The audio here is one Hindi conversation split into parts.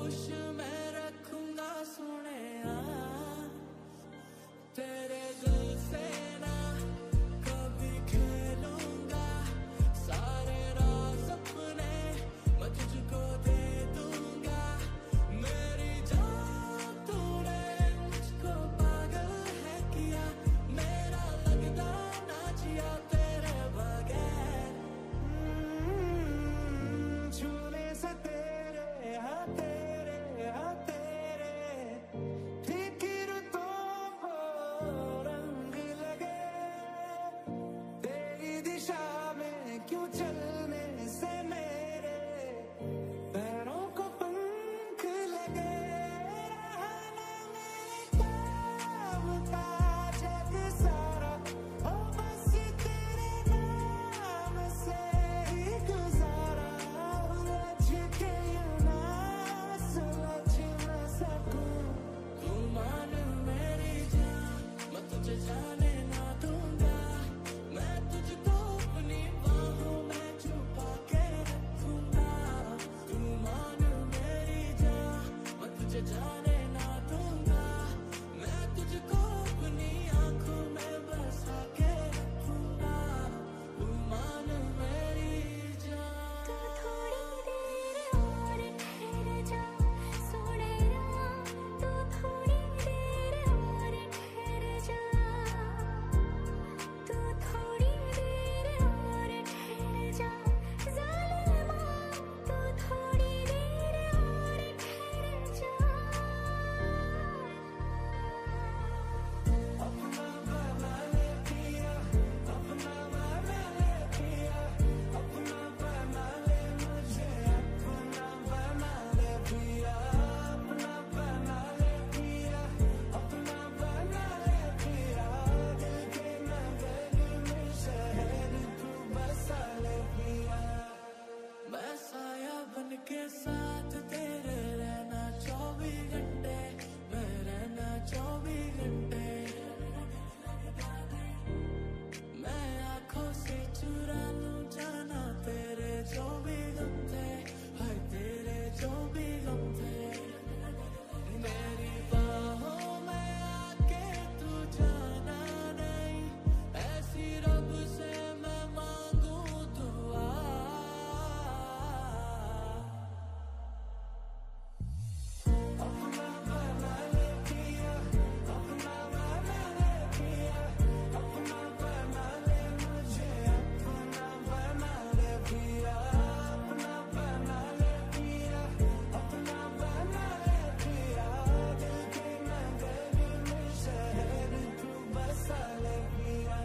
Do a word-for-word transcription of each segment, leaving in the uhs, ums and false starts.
होश में रखूंगा सोनिया तेरे दिल से ना कभी खेलूंगा सारे राज अपने मैं तुझको दे दूंगा मेरी जान तूने मुझको पागल है किया मेरा लगता ना जिया तेरे बगैर छूने से तेरे हाँ तेरे हाँ तेरे फिक्र तो हो रंग लगे तेरी दिशा में क्यों चलने से मेरे पैरों को पंख लगे रहना मेरे काम का जग सारा हो बस तेरे नाम से ही गुजारा उलझ के यूं ना सुलझ न सकूं तू मान मेरी जान मैं तुझे जाने ना दूंगा मैं तुझको अपनी बाहों में छुपा के रखूंगा तू मान मेरी जान मैं तुझे जाने ना दूंगा मैं तुझको अपनी आंखों में बसा के रखूंगा तू मान मेरी जान तू थोड़ी देर और ठहर जा सोनेरा तू थोड़ी देर और ठहर जा तू थोड़ी देर और ठहर जा ज़ालिमा तू थोड़ी देर और ठहर जा अपना बना ले पिया अपना बना ले पिया अपना बना ले मुझे अपना बना ले पिया अपना बना ले पिया अपना बना ले पिया दिल के नगर में शहर तू बसा ले पिया मैं साया बन के साथ तेरे रहना चौबीस घंटे मैं रहना चौबीस घंटे मैं आंखों से चुरा लूं जाना तेरे जो भी गम थे हाय तेरे जो भी गम थे मेरी बाहों में आके तू जाना नहीं ऐसी रब से मैं मांगू दुआ अपना बना ले पिया अपना बना ले पिया अपना बना ले मुझे अपना बना ले पिया अपना बना ले पिया अपना बना ले पिया दिल के नगर में शहर तू बसा ले पिया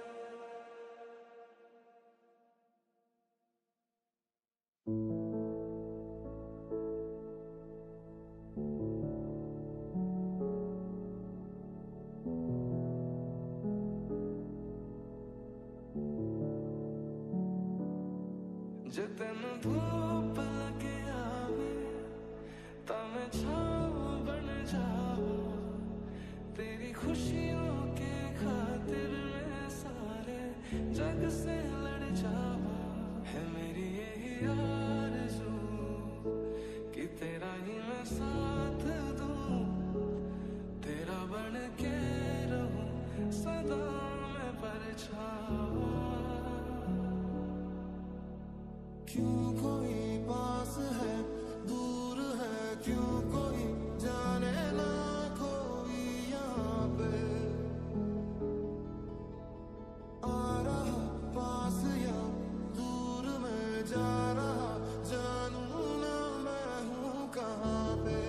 जे तेन धूप लगे आवे तां मैं छाँव बन जावां तेरी खुशियों के खातिर मैं सारे जग से लड़ जावां है मेरी यही आरज़ू कि तेरा ही मैं साथ दूं तेरा बन के रहूं सदा मैं परछावा क्यों कोई पास है दूर है क्यों कोई जाने ना कोई यहाँ पे आ रहा पास या दूर में जा रहा जानू ना मैं हूँ कहाँ पे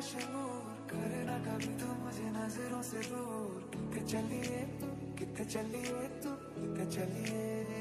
मशहूर करे ना कभी तो मुझे नजरों से दूर। कितने चलिए तू, कितने चलिए तू, कितने चलिए।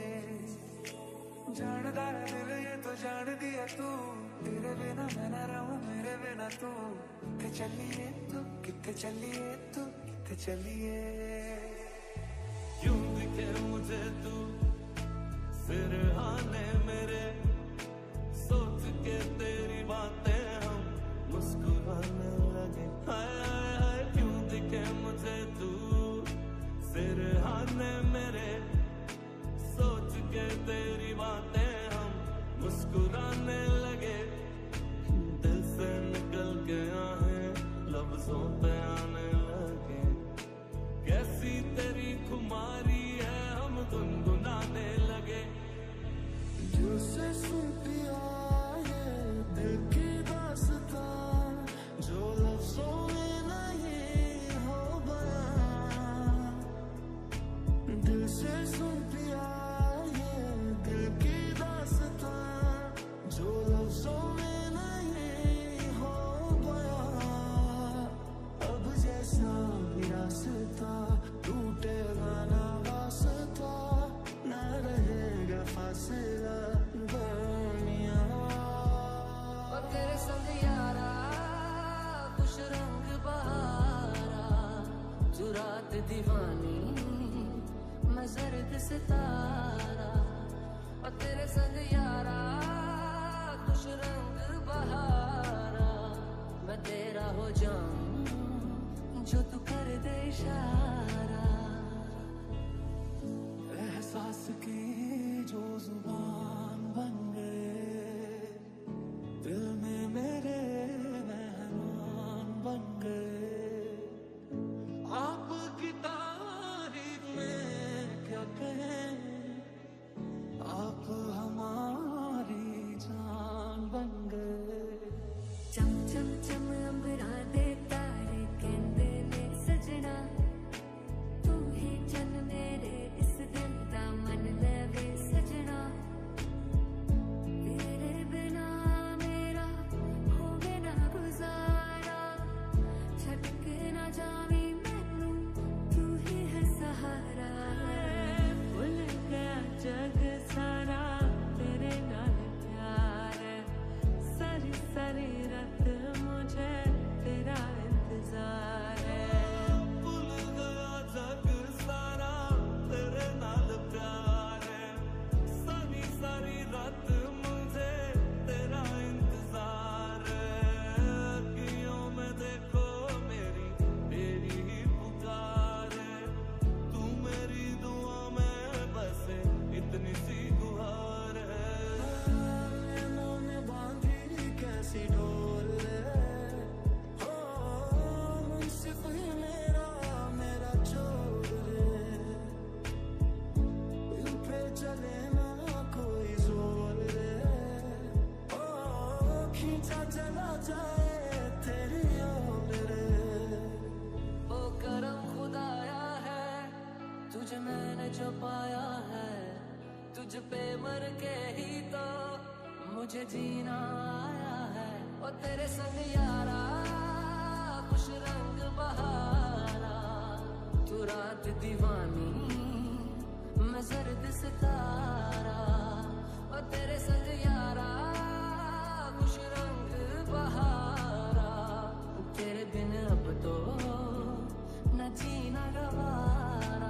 जानदा है दिल ये तो जान दिया तू, तेरे बिना मैं ना रहूं मेरे बिना तू। कितने चलिए तू, कितने चलिए तू, कितने चलिए। क्यों दिखे मुझे तू सिरहाने मेरे, सोच के तेरी बातें हम मुस्कुराने लगे। हाय हाय हाय क्यों दिखे मुझे तू सिरहाने मेरे, सोच के तेरी बातें हम मुस्कुराने लगे। दिल से निकल के आहें लफ्जों पे आने लगे। कैसी तेरी खुमारी है हम गुनगुनाने लगे। दिल से सुन पिया ये दिल की दास्तां, जो लफ्जों में नहीं हो बयां। दिल से सुन पिया ये दिल की दास्तां, जो लफ्जों में नहीं हो बयां। अब जैसा भी रास्ता टूटेगा ना वास्ता, ना रहेगा फासला दरमियां। और तेरे संग यारा कुछ रंग बहारा, जो रात दीवानी मैं जर्द सितारा। और तेरे संग यारा कुछ रंग बहारा, मैं तेरा हो जाऊं जो तू कर दे इशारा। एहसास की जो जुबान बन गए, दिल में मेरे मेहमान बन गए। आपकी तारीफ में क्या कहें, आप हमारी जान बन गए। चम चम चम अंबरा दे तारे कहंदे ने सजना, तू ही चन मेरे इस दिन दा मन लवे सजना। तेरे बिना मेरा होवे ना गुजारा, छट के ना जावी मैनू तू ही है सहारा। भुल गया जग सारा तेरे नाल प्यार है, सारी सारी रात मुझे तेरा इंतजार है। भूल गया जग सारा तेरे नाल प्यार है, सारी सारी रात मुझे तेरा इंतजार है। अखियों में देखो मेरी तेरी ही पुकार है, तू मेरी दुआ में बसे इतनी सी गुहार है। नैनों में बांधी कैसी डोर है, हो मुंसिफ ही मेरा मेरा चोर है। दिल पे चले ना कोई जोर है, ओ खींचा चला जाए तेरी ओर है। ओ करम खुदाया है तुझे मैंने जो पाया है, तुझ पे मर के ही तो मुझे जीना आया है। और तेरे संग यारा कुछ रंग बहारा, तू रात दीवानी मैं जर्द सितारा। और तेरे संग यारा कुछ रंग बहारा, तेरे बिन अब तो न जीना गवारा।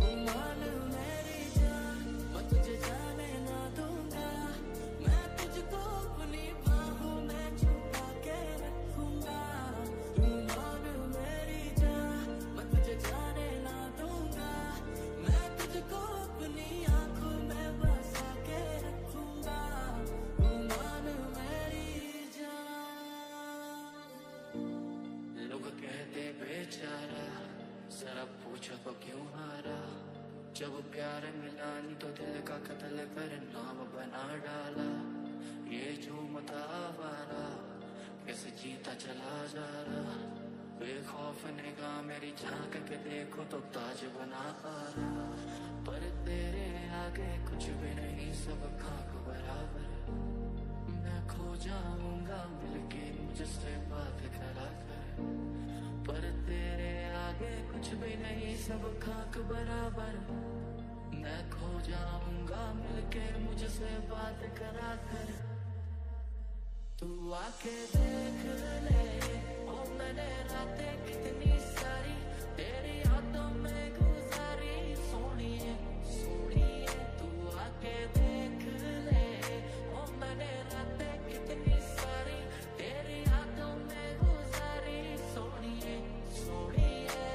पूछो तो क्यों हारा, जब प्यार मिला नहीं तो दिल का कत्ल कर नाम बना डाला। ये झूमता आवारा कैसे जीता चला जा रहा, बेखौफ निगाह मेरी झांक के देखो तो ताज बना पा रहा। पर तेरे आगे कुछ भी नहीं, सब खाक बराबर। मैं खो जाऊंगा मिलके मुझसे बात करा कर, पर तेरे आगे कुछ भी नहीं, सब खाक बराबर। मैं खो जाऊंगा मिलके मुझसे बात करा कर। तू आके देख ले ओ मैंने रातें कितनी सारी तेरी यादों में गुजारी। सोनिए सोनिए तू आके देख ले ओ मैंने रातें कितनी सारी तेरी यादों में गुजारी। सोनिए सोनिए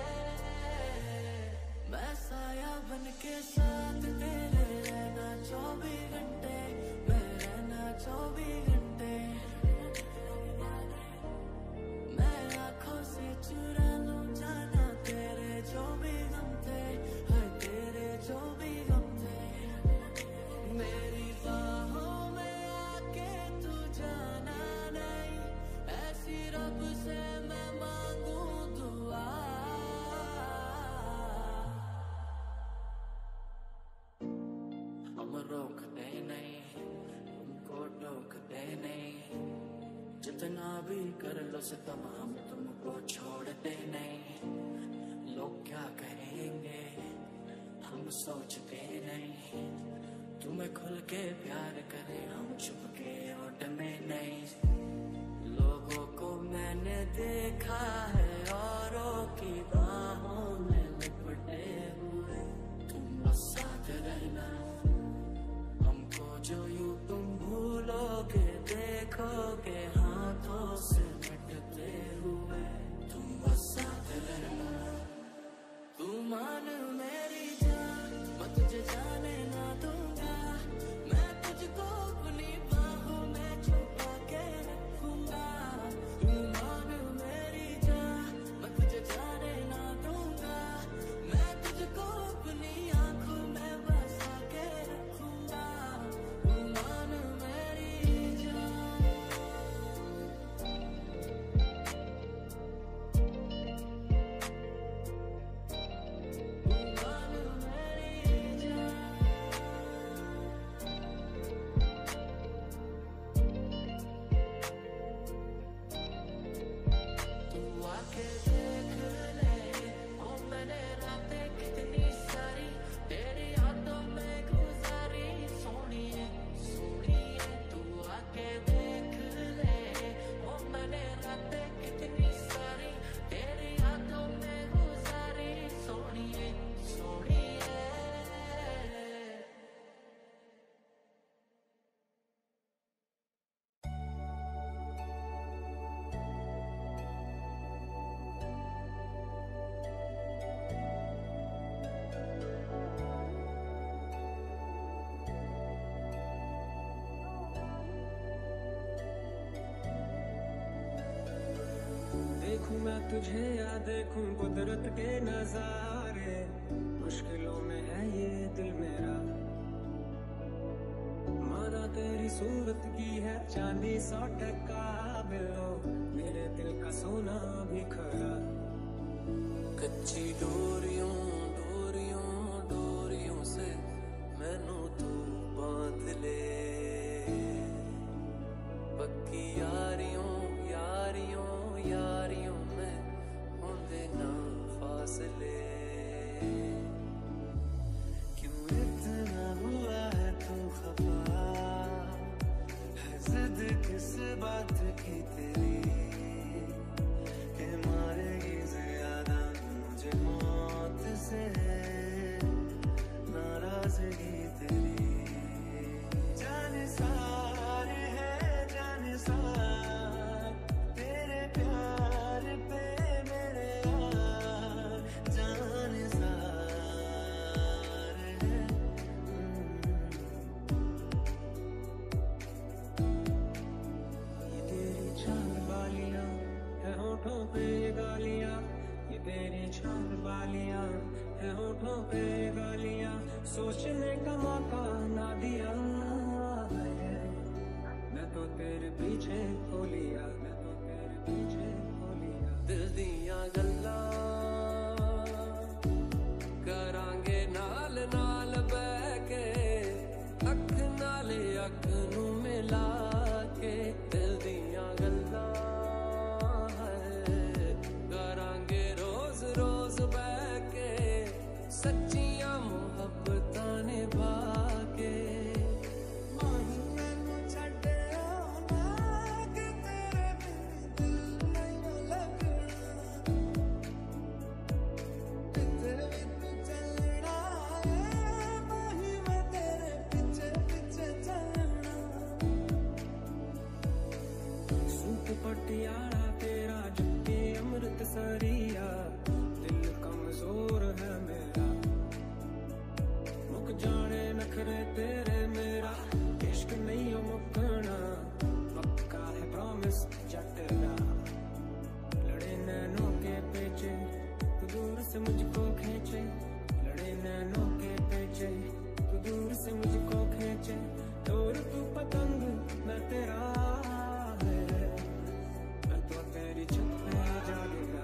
मैं साया बन के साथ तेरे रहना चौबीस घंटे, मैं रहना चौबीस घंटे। मैं आँखों से चुरा लूं जाना तेरे जो भी गम थे, हर तेरे जो भी गम थे। मेरी बाहों में आके तू जाना नहीं, ऐसी रब से मैं मांगू दुआ। हम रोकते नहीं, हमको टोकते नहीं, जितना भी कर लो सितम हम तुमको छोड़ते नहीं। लोग क्या कहेंगे हम सोचते नहीं, तुम्हें खुल के प्यार करें हम चुप के ओट में नहीं। लोगों को मैंने देखा है औरों की बाहों में लिपटे हुए, तुम बस साथ रहना हमको जो यूं तुम भूलोगे देखोगे हाथों से मिटते हुए। तुम बस साथ रहना, तू मान मेरी जान, मैं तुझे जाने ना दूंगा। मैं तुझको अपनी बाहों में छुपा के रखूंगा। तू मान मेरी जान, मैं तुझे जाने ना दूंगा। मैं तुझको अपनी आंखों में बसा के रखूंगा। तू मान मेरी जान, तू मान मेरी जान। तू आके देख ले ओ मैंने रातें कितनी सारी तेरी यादों में गुजारी। सोनिए सोनिए तू आके देख ले ओ मैंने रातें कितनी सारी तेरी यादों में गुजारी। सोनिए सोनिए देखूं मैं तुझे या देखूं कुदरत के नजारे, मुश्किलों में है ये दिल मेरा। माना तेरी सूरत की है चांदी सौ टका बिलो, मेरे दिल का सोना भी खरा। कच्ची डोरियों डोरियों डोरियों से मैनू तू बांध ले, पक्की यारियों यारियों यारियों में होंदे ना फासले। क्यों इतना हुआ है तू खफा, है जिद किस बात की तेरी, के मारेगी ज्यादा मुझे मौत से फोनों पे गालियां, सोचने का मौका ना दिया। मैं तो तेरे पीछे हो लिया, मैं तो तेरे पीछे हो लिया। दिल दियां गल्लां करांगे नाल नाल बह के, अख नाले अख नू मिला के। दिल दियां गल्लां है करांगे रोज रोज बह के, सच्चियां मुहब्बतां निभा के। पटियाला तेरा जुत्ती अमृत सरिया, दिल कमजोर है मेरा, मुक जाने नखरे तेरे मेरा। इश्क नहीं हो मुकना, पक्का है प्रॉमिस जटेरा। लड़े नैनों के पेचे तू दूर से मुझको खींचे, लड़े नैनों के पेचे तू दूर से मुझको खींचे। और तू पतंग मैं तेरा, तेरी छत पे जागेगा।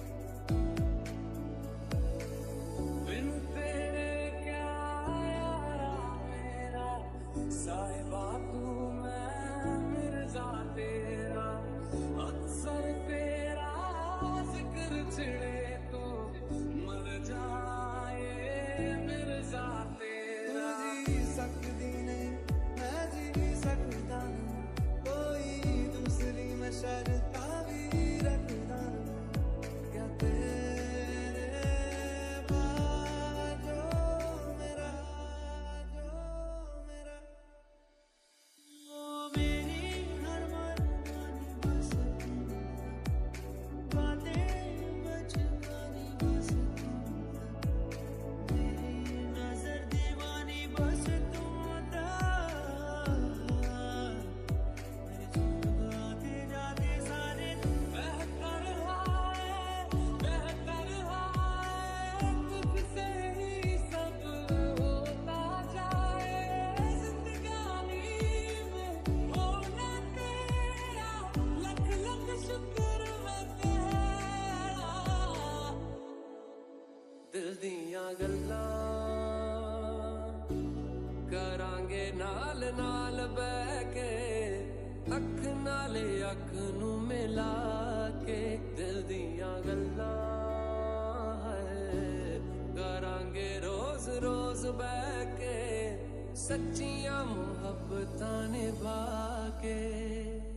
बिन तेरे क्या यारा मेरा, साहिबा तू मैं मिर्जा तेरा। अक्सर तेरा जिक्र छिड़े तो मर जाए मिर्जा तेरा। जी सकती नहीं मैं जी सकता नहीं, कोई दूसरी मैं शर्त दिल दियां गल्लां करांगे नाल नाल बह के, अख नाले अख नू मिला के। दिल दियां गल्लां है करांगे रोज रोज बह के, सच्चियां मुहब्बतां निभा के।